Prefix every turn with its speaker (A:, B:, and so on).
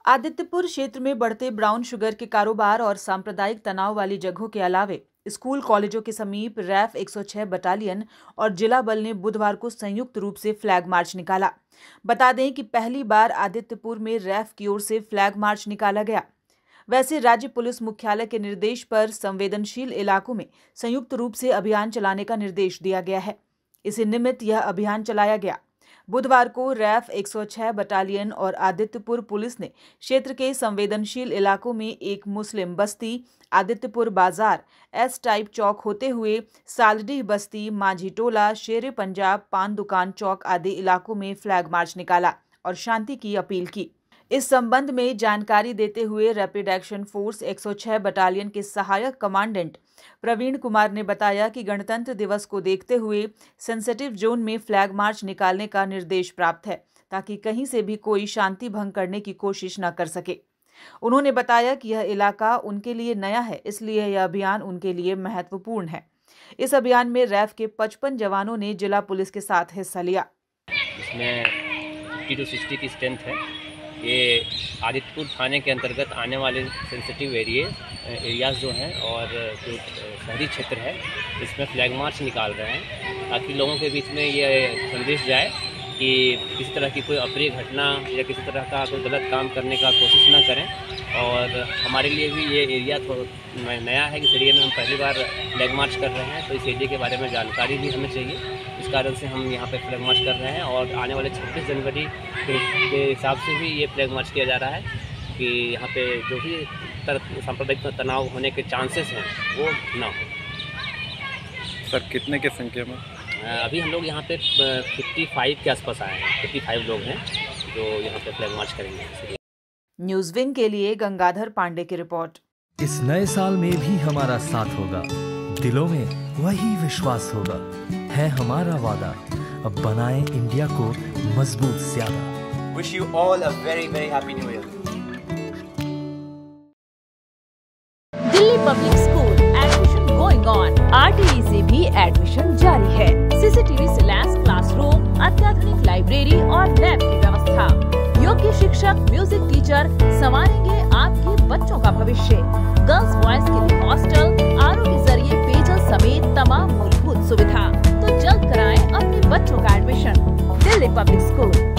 A: आदित्यपुर क्षेत्र में बढ़ते ब्राउन शुगर के कारोबार और सांप्रदायिक तनाव वाली जगहों के अलावे स्कूल कॉलेजों के समीप रैफ 106 बटालियन और जिला बल ने बुधवार को संयुक्त रूप से फ्लैग मार्च निकाला। बता दें कि पहली बार आदित्यपुर में रैफ की ओर से फ्लैग मार्च निकाला गया। वैसे राज्य पुलिस मुख्यालय के निर्देश पर संवेदनशील इलाकों में संयुक्त रूप से अभियान चलाने का निर्देश दिया गया है। इसी निमित्त यह अभियान चलाया गया। बुधवार को रैफ 106 बटालियन और आदित्यपुर पुलिस ने क्षेत्र के संवेदनशील इलाकों में एक मुस्लिम बस्ती, आदित्यपुर बाजार, एस टाइप चौक होते हुए सालडीह बस्ती, माझी टोला, शेरे पंजाब, पान दुकान चौक आदि इलाकों में फ्लैग मार्च निकाला और शांति की अपील की। इस संबंध में जानकारी देते हुए रैपिड एक्शन फोर्स 106 बटालियन के सहायक कमांडेंट प्रवीण कुमार ने बताया कि गणतंत्र दिवस को देखते हुए सेंसिटिव जोन में फ्लैग मार्च निकालने का निर्देश प्राप्त है ताकि कहीं से भी कोई शांति भंग करने की कोशिश न कर सके। उन्होंने बताया कि यह इलाका उनके लिए नया है, इसलिए यह अभियान उनके लिए महत्वपूर्ण है। इस अभियान में रैफ के 55 जवानों ने जिला पुलिस के साथ हिस्सा लिया।
B: इसमें 50 to 60 की स्ट्रेंथ है। ये आदित्यपुर थाने के अंतर्गत आने वाले सेंसिटिव एरियाज़ जो हैं और जो शहरी क्षेत्र है, इसमें फ्लैग मार्च निकाल रहे हैं ताकि लोगों के बीच में ये संदेश जाए कि किसी तरह की कोई अप्रिय घटना या किसी तरह का कोई गलत काम करने का कोशिश ना करें। और हमारे लिए भी ये एरिया थोड़ा नया है, इस एरिया में हम पहली बार फ्लैग मार्च कर रहे हैं, तो इस एरिया के बारे में जानकारी भी हमें चाहिए। इस कारण से हम यहाँ पे फ्लैग मार्च कर रहे हैं और आने वाले 26 जनवरी के हिसाब से भी ये फ्लैग मार्च किया जा रहा है कि यहाँ पे जो भी सांप्रदायिक तनाव होने के चांसेस हैं वो ना हो।
C: सर कितने के संख्या में?
B: अभी हम लोग यहाँ पे 55 के आसपास आए हैं। 55 लोग हैं जो यहाँ पे फ्लैग मार्च करेंगे।
A: न्यूज़ विंग के लिए गंगाधर पांडे की रिपोर्ट।
D: इस नए साल में भी हमारा साथ होगा, दिलों में वही विश्वास होगा, है हमारा वादा, अब बनाएं इंडिया को मजबूत ज्यादा।
E: Wish you all a very very happy new year.
F: Delhi public school admission going on. RTE से भी एडमिशन जारी है। CCTV से लैस क्लासरूम, अत्याधुनिक लाइब्रेरी और लैब की व्यवस्था, योग्य शिक्षक, म्यूजिक टीचर संवारेंगे आपके बच्चों का भविष्य। गर्ल्स बॉयज के लिए हॉस्टल, RO के जरिए पेयजल समेत तमाम मूलभूत सुविधा। तो जल्द कराएं अपने बच्चों का एडमिशन। Delhi public school.